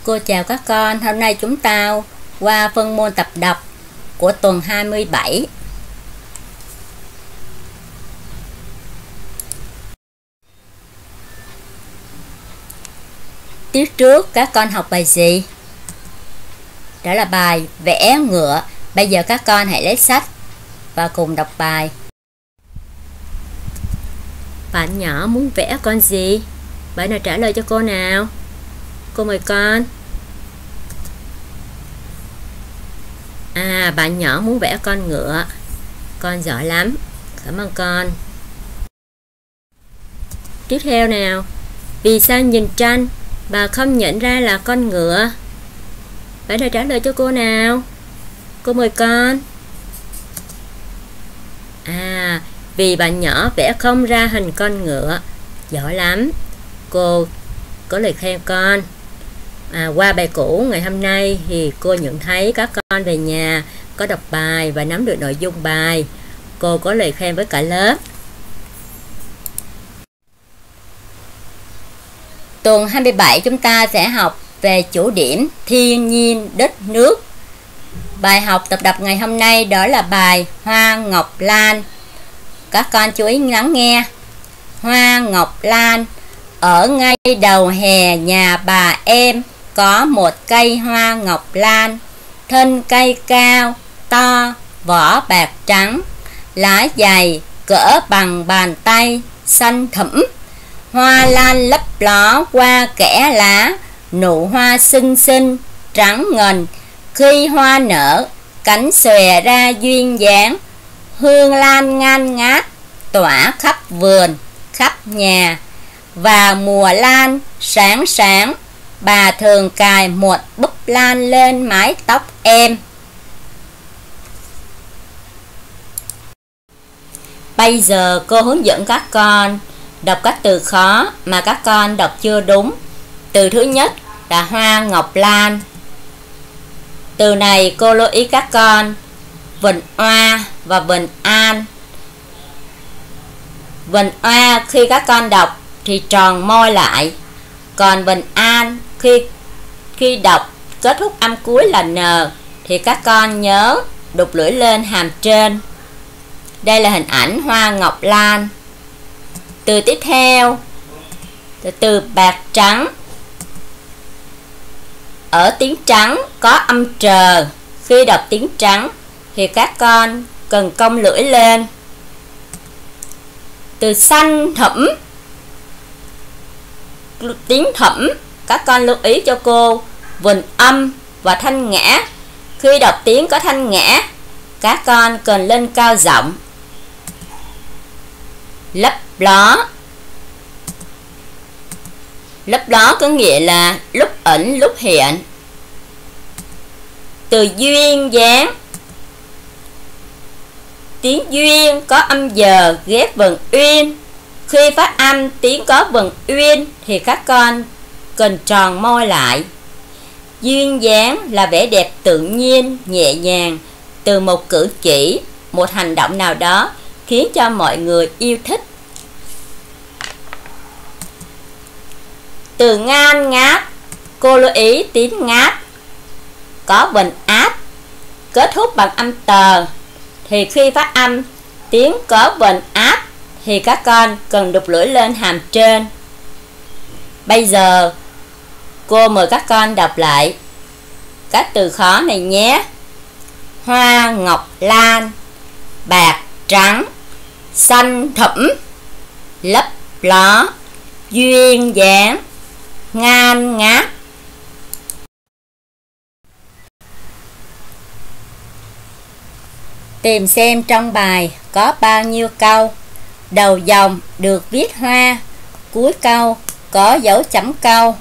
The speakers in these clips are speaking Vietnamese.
Cô chào các con, hôm nay chúng ta qua phân môn tập đọc của tuần 27. Tiết trước các con học bài gì? Đó là bài vẽ ngựa. Bây giờ các con hãy lấy sách và cùng đọc bài. Bạn nhỏ muốn vẽ con gì? Bạn nào trả lời cho cô nào? Cô mời con. Bạn nhỏ muốn vẽ con ngựa. Con giỏi lắm. Cảm ơn con. Tiếp theo nào. Vì sao nhìn tranh bà không nhận ra là con ngựa? Bạn nào trả lời cho cô nào? Cô mời con. Vì bạn nhỏ vẽ không ra hình con ngựa. Giỏi lắm. Cô có lời khen con. Qua bài cũ ngày hôm nay thì cô nhận thấy các con về nhà có đọc bài và nắm được nội dung bài. Cô có lời khen với cả lớp. Tuần 27 chúng ta sẽ học về chủ điểm thiên nhiên đất nước. Bài học tập đọc ngày hôm nay đó là bài Hoa Ngọc Lan. Các con chú ý lắng nghe. Hoa Ngọc Lan. Ở ngay đầu hè nhà bà em có một cây hoa ngọc lan. Thân cây cao, to, vỏ bạc trắng, lá dày cỡ bằng bàn tay, xanh thẫm. Hoa lan lấp ló qua kẽ lá, nụ hoa xinh xinh, trắng ngần. Khi hoa nở, cánh xòe ra duyên dáng. Hương lan ngan ngát, tỏa khắp vườn, khắp nhà. Và mùa lan sáng sáng, bà thường cài một búp lan lên mái tóc em. Bây giờ cô hướng dẫn các con đọc các từ khó mà các con đọc chưa đúng. Từ thứ nhất là hoa ngọc lan. Từ này cô lưu ý các con vần oa và vần an. Vần oa khi các con đọc thì tròn môi lại. Còn vần an khi đọc kết thúc âm cuối là n thì các con nhớ đục lưỡi lên hàm trên. Đây là hình ảnh hoa ngọc lan. Từ tiếp theo từ bạc trắng. Ở tiếng trắng có âm trờ. Khi đọc tiếng trắng thì các con cần cong lưỡi lên. Từ xanh thẫm. Tiếng thẫm các con lưu ý cho cô vần âm và thanh ngã. Khi đọc tiếng có thanh ngã các con cần lên cao giọng. Lấp ló. Lấp ló có nghĩa là lúc ẩn lúc hiện. Từ duyên dáng. Tiếng duyên có âm giờ ghép vần uyên. Khi phát âm tiếng có vần uyên thì các con cần tròn môi lại. Duyên dáng là vẻ đẹp tự nhiên, nhẹ nhàng từ một cử chỉ, một hành động nào đó khiến cho mọi người yêu thích. Từ ngan ngát, cô lưu ý tiếng ngát có vần áp kết thúc bằng âm tờ, thì khi phát âm tiếng có vần áp thì các con cần đục lưỡi lên hàm trên. Bây giờ cô mời các con đọc lại các từ khó này nhé. Hoa ngọc lan, bạc trắng, xanh thẫm, lấp ló, duyên dáng, ngan ngát. Tìm xem trong bài có bao nhiêu câu. Đầu dòng được viết hoa, cuối câu có dấu chấm câu.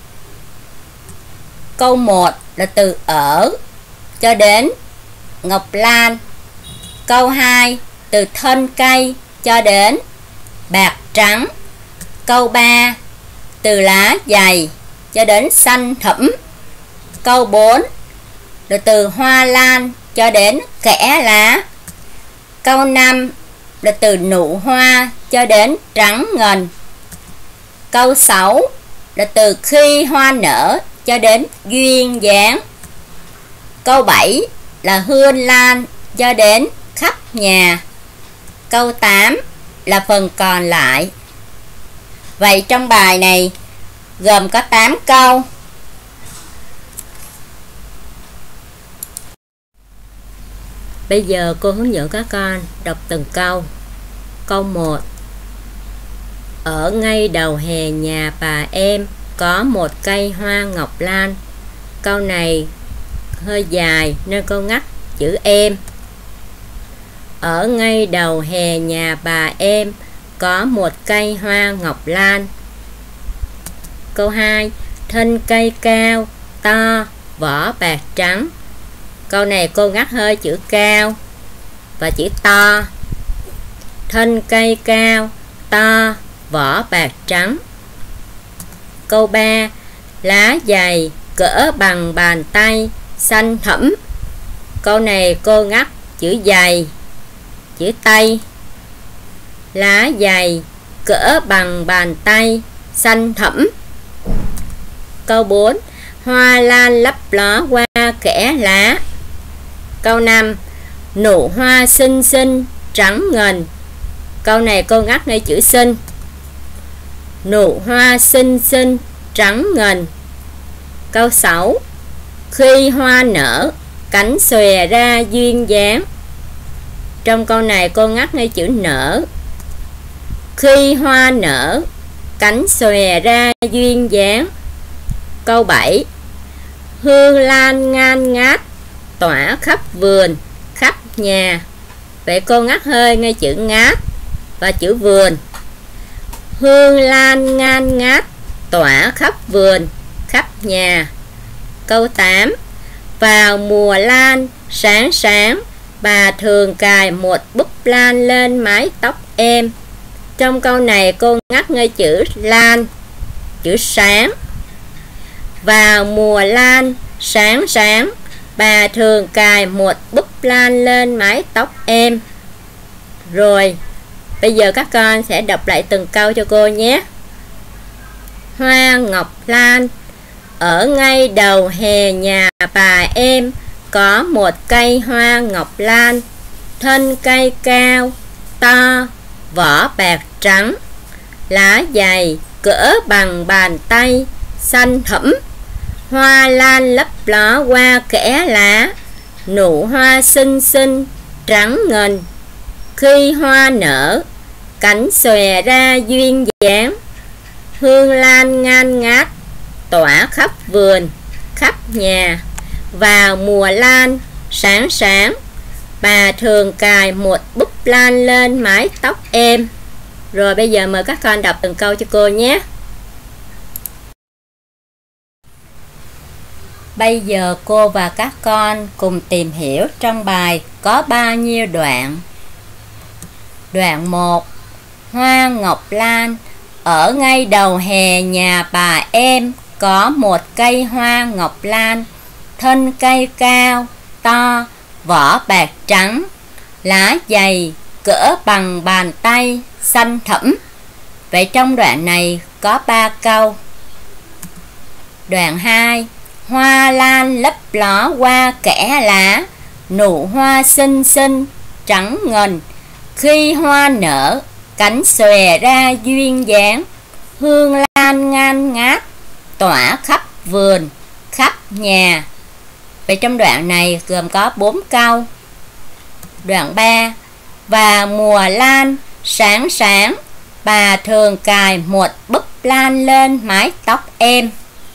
Câu 1 là từ ở cho đến ngọc lan. Câu 2 từ thân cây cho đến bạc trắng. Câu 3 từ lá dày cho đến xanh thẫm. Câu 4 là từ hoa lan cho đến kẽ lá. Câu 5 là từ nụ hoa cho đến trắng ngần. Câu 6 là từ khi hoa nở cho đến duyên dáng. Câu 7 là hương lan cho đến khắp nhà. Câu 8 là phần còn lại. Vậy trong bài này gồm có 8 câu. Bây giờ cô hướng dẫn các con đọc từng câu. Câu 1: ở ngay đầu hè nhà bà em có một cây hoa ngọc lan. Câu này hơi dài nên cô ngắt chữ em. Ở ngay đầu hè nhà bà em có một cây hoa ngọc lan. Câu 2: thân cây cao, to, vỏ bạc trắng. Câu này cô ngắt hơi chữ cao và chữ to. Thân cây cao, to, vỏ bạc trắng. Câu 3: lá dày cỡ bằng bàn tay, xanh thẫm. Câu này cô ngắt chữ dày, chữ tay. Lá dày cỡ bằng bàn tay, xanh thẫm. Câu 4: hoa lan lấp ló qua kẽ lá. Câu 5: nụ hoa xinh xinh trắng ngần. Câu này cô ngắt ngay chữ xinh. Nụ hoa xinh xinh trắng ngần. Câu 6: khi hoa nở cánh xòe ra duyên dáng. Trong câu này cô ngắt ngay chữ nở. Khi hoa nở cánh xòe ra duyên dáng. Câu 7: hương lan ngan ngát tỏa khắp vườn khắp nhà. Vậy cô ngắt hơi ngay chữ ngát và chữ vườn. Hương lan ngan ngát tỏa khắp vườn khắp nhà. Câu 8: vào mùa lan sáng sáng bà thường cài một búp lan lên mái tóc em. Trong câu này cô ngắt ngay chữ lan, chữ sáng. Vào mùa lan sáng sáng bà thường cài một búp lan lên mái tóc em. Rồi, bây giờ các con sẽ đọc lại từng câu cho cô nhé. Hoa ngọc lan. Ở ngay đầu hè nhà bà em có một cây hoa ngọc lan. Thân cây cao, to, vỏ bạc trắng. Lá dày cỡ bằng bàn tay, xanh thẫm. Hoa lan lấp ló qua kẽ lá. Nụ hoa xinh xinh trắng ngần. Khi hoa nở cánh xòe ra duyên dáng. Hương lan ngan ngát tỏa khắp vườn khắp nhà. Vào mùa lan sáng sáng bà thường cài một búp lan lên mái tóc em. Rồi bây giờ mời các con đọc từng câu cho cô nhé. Bây giờ cô và các con cùng tìm hiểu trong bài có bao nhiêu đoạn. Đoạn 1: hoa ngọc lan. Ở ngay đầu hè nhà bà em có một cây hoa ngọc lan. Thân cây cao, to, vỏ bạc trắng. Lá dày cỡ bằng bàn tay, xanh thẫm. Vậy trong đoạn này có 3 câu. Đoạn 2: hoa lan lấp ló qua kẽ lá. Nụ hoa xinh xinh trắng ngần. Khi hoa nở cánh xòe ra duyên dáng. Hương lan ngan ngát tỏa khắp vườn khắp nhà. Vậy trong đoạn này gồm có 4 câu. Đoạn 3: và mùa lan sáng sáng bà thường cài một búp lan lên mái tóc em.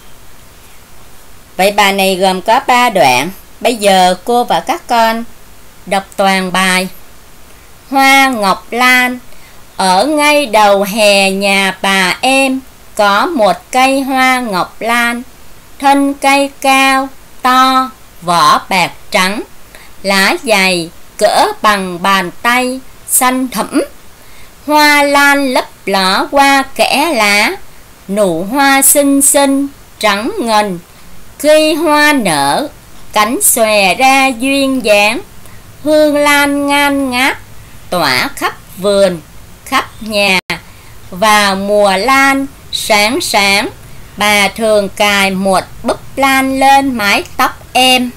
Vậy bài này gồm có 3 đoạn. Bây giờ cô và các con đọc toàn bài. Hoa ngọc lan. Ở ngay đầu hè nhà bà em có một cây hoa ngọc lan. Thân cây cao, to, vỏ bạc trắng. Lá dày cỡ bằng bàn tay, xanh thẫm. Hoa lan lấp ló qua kẽ lá. Nụ hoa xinh xinh trắng ngần. Khi hoa nở cánh xòe ra duyên dáng. Hương lan ngan ngát tỏa khắp vườn khắp nhà. Vào mùa lan sáng sáng bà thường cài một búp lan lên mái tóc em.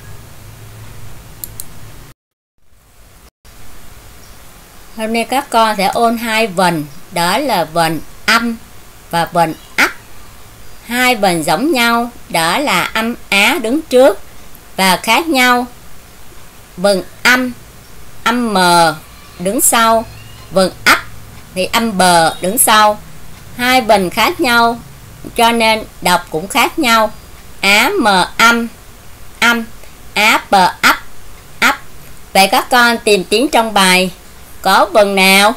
Hôm nay các con sẽ ôn hai vần, đó là vần âm và vần ấp. Hai vần giống nhau, đó là âm á đứng trước và khác nhau. Vần âm, âm mờ đứng sau, vần ấp thì âm bờ đứng sau. Hai vần khác nhau cho nên đọc cũng khác nhau. Á mờ âm, âm, á bờ ấp, ấp. Vậy các con tìm tiếng trong bài có vần nào?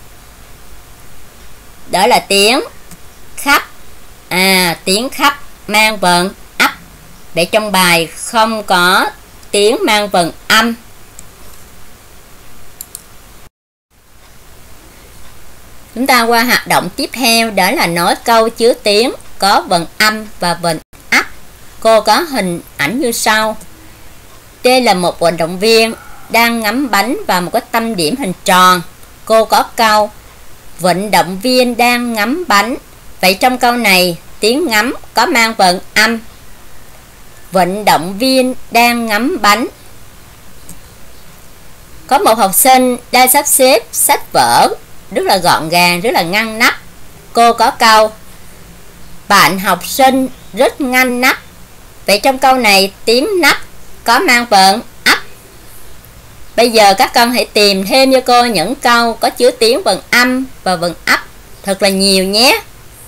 Đó là tiếng khắp. Tiếng khắp mang vần ấp. Để trong bài không có tiếng mang vần âm. Chúng ta qua hoạt động tiếp theo, đó là nói câu chứa tiếng có vần âm và vần ấp. Cô có hình ảnh như sau. Đây là một vận động viên đang ngắm bánh vào một cái tâm điểm hình tròn. Cô có câu vận động viên đang ngắm bánh. Vậy trong câu này tiếng ngắm có mang vần âm. Vận động viên đang ngắm bánh. Có một học sinh đang sắp xếp sách vở rất là gọn gàng, rất là ngăn nắp. Cô có câu bạn học sinh rất ngăn nắp. Vậy trong câu này tiếng nắp có mang vần ấp. Bây giờ các con hãy tìm thêm cho cô những câu có chứa tiếng vần âm và vần ấp thật là nhiều nhé.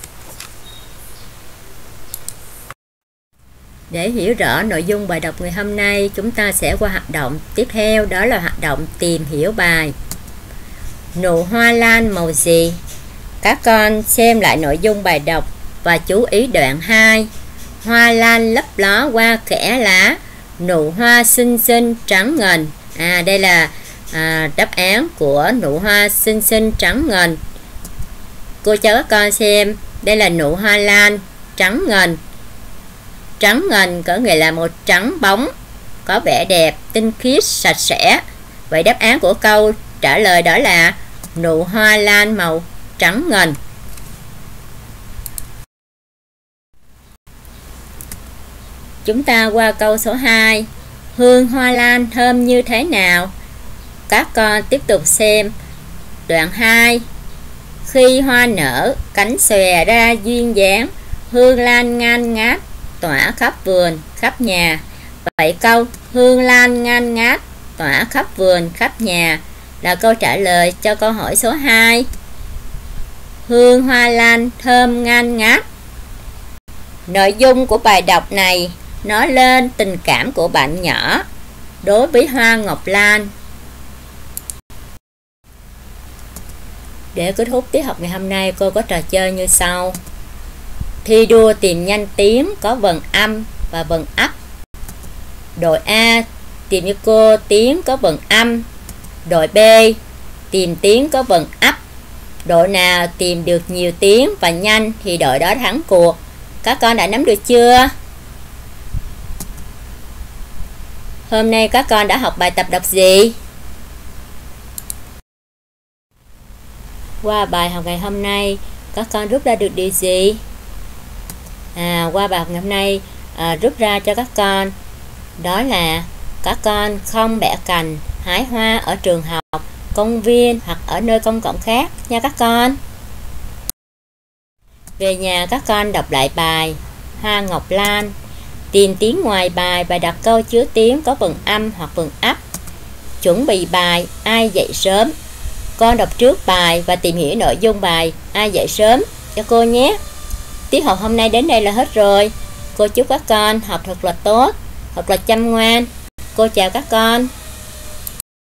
Để hiểu rõ nội dung bài đọc ngày hôm nay, chúng ta sẽ qua hoạt động tiếp theo, đó là hoạt động tìm hiểu bài. Nụ hoa lan màu gì? Các con xem lại nội dung bài đọc và chú ý đoạn 2. Hoa lan lấp ló qua kẽ lá, nụ hoa xinh xinh trắng ngần. Đây là đáp án của nụ hoa xinh xinh trắng ngần. Cô cho các con xem, đây là nụ hoa lan trắng ngần. Trắng ngần có nghĩa là một trắng bóng, có vẻ đẹp, tinh khiết, sạch sẽ. Vậy đáp án của câu trả lời đó là nụ hoa lan màu trắng ngần. Chúng ta qua câu số 2. Hương hoa lan thơm như thế nào? Các con tiếp tục xem đoạn 2. Khi hoa nở, cánh xòe ra duyên dáng, hương lan ngan ngát, tỏa khắp vườn, khắp nhà. Vậy câu hương lan ngan ngát, tỏa khắp vườn, khắp nhà là câu trả lời cho câu hỏi số 2. Hương hoa lan thơm ngan ngát. Nội dung của bài đọc này nói lên tình cảm của bạn nhỏ đối với hoa ngọc lan. Để kết thúc tiết học ngày hôm nay, cô có trò chơi như sau. Thi đua tìm nhanh tiếng có vần âm và vần ấp. Đội A tìm cho cô tiếng có vần âm. Đội B tìm tiếng có vần ấp. Đội nào tìm được nhiều tiếng và nhanh thì đội đó thắng cuộc. Các con đã nắm được chưa? Hôm nay các con đã học bài tập đọc gì? Qua bài học ngày hôm nay, các con rút ra được điều gì? Qua bài học ngày hôm nay rút ra cho các con đó là các con không bẻ cành, hái hoa ở trường học, công viên hoặc ở nơi công cộng khác nha các con. Về nhà các con đọc lại bài Hoa Ngọc Lan, tìm tiếng ngoài bài và đặt câu chứa tiếng có vần âm hoặc vần ấp. Chuẩn bị bài Ai dậy sớm. Con đọc trước bài và tìm hiểu nội dung bài Ai dậy sớm cho cô nhé. Tiết học hôm nay đến đây là hết rồi. Cô chúc các con học thật là tốt, thật là chăm ngoan. Cô chào các con.